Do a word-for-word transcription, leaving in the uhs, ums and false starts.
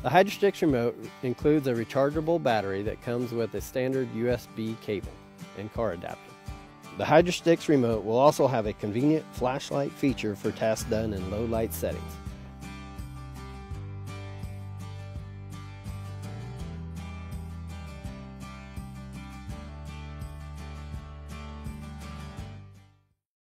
The HydraSTX remote includes a rechargeable battery that comes with a standard U S B cable and car adapter. The HydraSTX remote will also have a convenient flashlight feature for tasks done in low light settings.